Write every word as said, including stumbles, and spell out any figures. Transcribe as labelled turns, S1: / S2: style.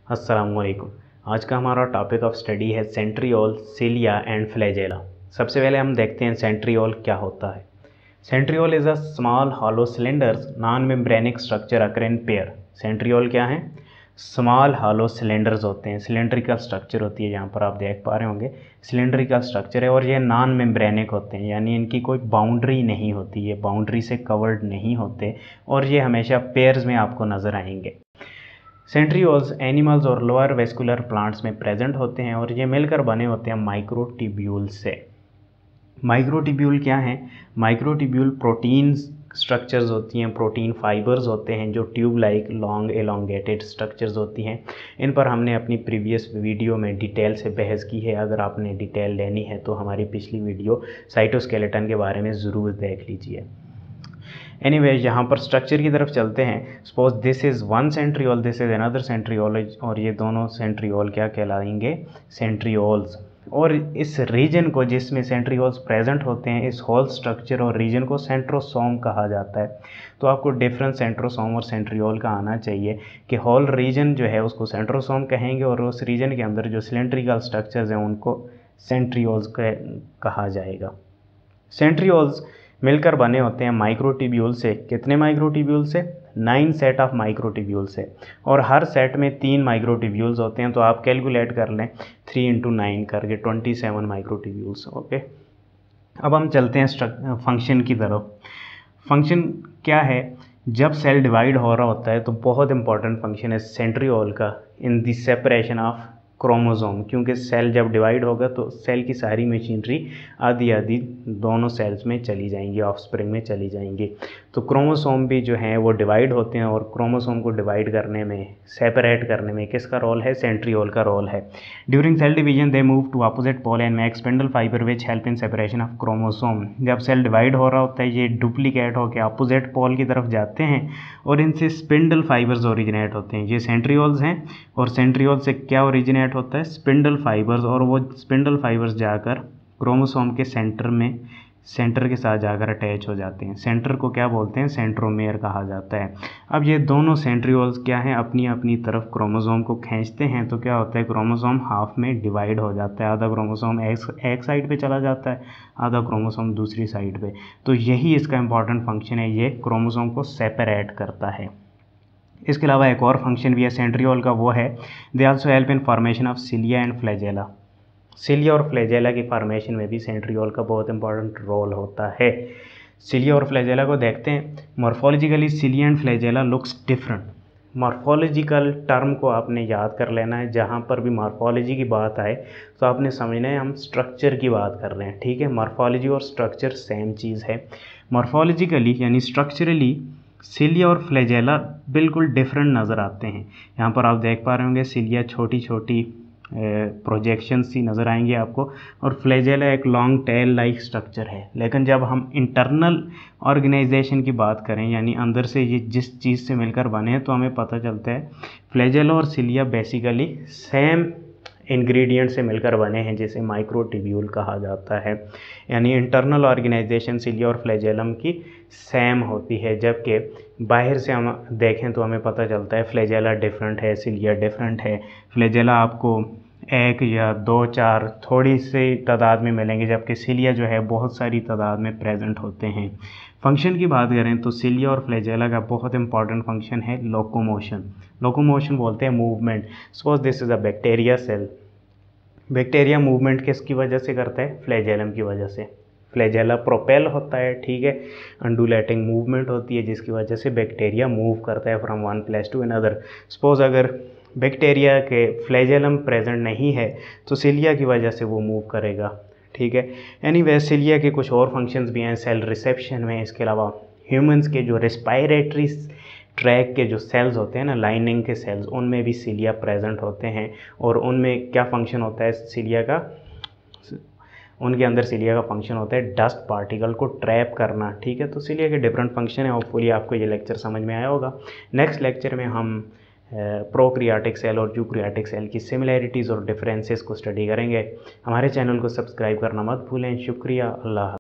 S1: अस्सलाम वालेकुम। आज का हमारा टॉपिक ऑफ स्टडी है सेंट्रियोल, सिलिया एंड फ्लैजेला। सबसे पहले हम देखते हैं सेंट्रियोल क्या होता है। Centriole is a small hollow cylinders non membranic structure occur in pair. Centriole क्या है? स्मॉल हॉलो सिलेंडर्स होते हैं, सिलेंड्रिकल स्ट्रक्चर होती है, यहाँ पर आप देख पा रहे होंगे सिलेंड्रिकल स्ट्रक्चर है, और ये नॉन मेम्ब्रेनिक होते हैं, यानी इनकी कोई बाउंड्री नहीं होती, ये बाउंड्री से कवर्ड नहीं होते, और ये हमेशा पेयर्स में आपको नज़र आएंगे। सेंट्रियोल्स एनिमल्स और लोअर वेस्कुलर प्लांट्स में प्रेजेंट होते हैं और ये मिलकर बने होते हैं माइक्रोट्यूब्यूल से। माइक्रोट्यूब्यूल क्या हैं? माइक्रोट्यूब्यूल प्रोटीन स्ट्रक्चर्स होती हैं, प्रोटीन फाइबर्स होते हैं जो tube like long elongated structures होती हैं। इन पर हमने अपनी प्रीवियस वीडियो में डिटेल से बहस की है। अगर आपने डिटेल लेनी है तो हमारी पिछली वीडियो साइटोस्केलेटन के बारे में ज़रूर देख लीजिए। एनीवे anyway, यहाँ पर स्ट्रक्चर की तरफ चलते हैं। Suppose this is one centriole, this is another centriole, और ये दोनों सेंट्रियोल क्या कहलाएंगे? सेंट्रियोल्स। और इस रीजन को जिसमें सेंट्रियोल्स प्रेजेंट होते हैं, इस होल स्ट्रक्चर और रीजन को सेंट्रोसोम कहा जाता है। तो आपको डिफरेंस सेंट्रोसोम और सेंट्रियोल का आना चाहिए कि होल रीजन जो है उसको सेंट्रोसोम कहेंगे और उस रीजन के अंदर जो सिलेंड्रिकल स्ट्रक्चर्स हैं उनको सेंट्रियोल्स कहा जाएगा। सेंट्रियोल्स मिलकर बने होते हैं माइक्रोट्यूब्यूल से। कितने माइक्रोट्यूब्यूल से? नाइन सेट ऑफ माइक्रोट्यूब्यूल से, और हर सेट में तीन माइक्रोट्यूब्यूल्स होते हैं। तो आप कैलकुलेट कर लें थ्री इंटू नाइन करके ट्वेंटी सेवन माइक्रोट्यूब्यूल्स। ओके, अब हम चलते हैं फंक्शन की तरफ। फंक्शन क्या है? जब सेल डिवाइड हो रहा होता है तो बहुत इंपॉर्टेंट फंक्शन है सेंट्रियोल का in the separation of chromosome, क्योंकि सेल जब डिवाइड होगा तो सेल की सारी मशीनरी आधी आधी दोनों सेल्स में चली जाएंगी, ऑफस्प्रिंग में चली जाएंगी। तो क्रोमोसोम भी जो हैं वो डिवाइड होते हैं, और क्रोमोसोम को डिवाइड करने में, सेपरेट करने में किसका रोल है? सेंट्रियोल का रोल है। During cell division they move to opposite pole and make spindle fibre which help in separation of chromosome. जब सेल डिवाइड हो रहा होता है ये डुप्लीकेट होकर अपोजिट पोल की तरफ जाते हैं और इनसे स्पिंडल फाइबर्स ओरिजिनेट होते हैं। ये सेंट्रियोल्स हैं, और सेंट्रियोल से क्या ओरिजिनेट होता है? स्पिंडल फाइबर्स, और वो स्पिंडल फाइबर्स जाकर क्रोमोसोम के सेंटर में, सेंटर के साथ जाकर अटैच हो जाते हैं। सेंटर को क्या बोलते हैं? सेंट्रोमेयर कहा जाता है। अब ये दोनों सेंट्रियोल्स क्या हैं? अपनी अपनी तरफ क्रोमोसोम को खींचते हैं, तो क्या होता है? क्रोमोसोम हाफ में डिवाइड हो जाता है। आधा क्रोमोसोम एक एक साइड पे चला जाता है, आधा क्रोमोसोम दूसरी साइड पे। तो यही इसका इंपॉर्टेंट फंक्शन है, ये क्रोमोसोम को सेपरेट करता है। इसके अलावा एक और फंक्शन भी है सेंट्रियोल का, वो है they also help in formation of cilia and flagella. Cilia और फ्लैजेला की फॉर्मेशन में भी सेंट्रियोल का बहुत इंपॉर्टेंट रोल होता है। सिलिया और फ्लैजेला को देखते हैं। Morphologically cilia and flagella looks different. Morphological term को आपने याद कर लेना है। जहाँ पर भी मॉर्फोलॉजी की बात आए तो आपने समझना है हम स्ट्रक्चर की बात कर रहे हैं, ठीक है? मॉर्फोलॉजी और स्ट्रक्चर सेम चीज़ है। मॉर्फोलॉजिकली यानी स्ट्रक्चरली सिलिया और फ्लैजेला बिल्कुल डिफरेंट नज़र आते हैं। यहाँ पर आप देख पा रहे होंगे सिलिया छोटी छोटी प्रोजेक्शन सी नज़र आएंगी आपको, और फ्लैजेला एक लॉन्ग टेल लाइक स्ट्रक्चर है। लेकिन जब हम इंटरनल ऑर्गेनाइजेशन की बात करें, यानी अंदर से ये जिस चीज़ से मिलकर बने हैं, तो हमें पता चलता है फ्लैजेला और सिलिया बेसिकली सेम इंग्रेडिएंट से मिलकर बने हैं, जिसे माइक्रोट्यूब्यूल कहा जाता है। यानी इंटरनल ऑर्गेनाइजेशन सिलिया और फ्लैजेलम की सेम होती है, जबकि बाहर से हम देखें तो हमें पता चलता है फ्लैजेला डिफरेंट है, सिलिया डिफरेंट है। फ्लैजेला आपको एक या दो चार थोड़ी सी तादाद में मिलेंगे, जबकि सिलिया जो है बहुत सारी तादाद में प्रेजेंट होते हैं। फंक्शन की बात करें तो सिलिया और फ्लैजेला का बहुत इंपॉर्टेंट फंक्शन है लोकोमोशन। लोकोमोशन बोलते हैं movement. Suppose this is a bacteria cell. Bacteria movement किसकी वजह से करता है? फ्लैजेलम की वजह से। फ्लैजेला प्रोपेल होता है, ठीक है, अंडुलेटिंग मूवमेंट होती है जिसकी वजह से बैक्टीरिया मूव करता है from one place to another. Suppose अगर बैक्टीरिया के फ्लैजेलम प्रेजेंट नहीं है तो सिलिया की वजह से वो मूव करेगा, ठीक है। एनीवे सिलिया के कुछ और फंक्शंस भी हैं सेल रिसेप्शन में। इसके अलावा ह्यूमंस के जो रेस्पायरेटरी ट्रैक के जो सेल्स होते हैं ना, लाइनिंग के सेल्स, उनमें भी सिलिया प्रेजेंट होते हैं, और उनमें क्या फंक्शन होता है सिलिया का? उनके अंदर सिलिया का फंक्शन होता है डस्ट पार्टिकल को ट्रैप करना, ठीक है। तो सिलिया के डिफरेंट फंक्शन है। होपफुली आपको ये लेक्चर समझ में आया होगा। नेक्स्ट लेक्चर में हम प्रोक्रियाटिक सेल और यूक्रियाटिक सेल की सिमिलैरिटीज़ और डिफरेंसेस को स्टडी करेंगे। हमारे चैनल को सब्सक्राइब करना मत भूलें। शुक्रिया। अल्लाह।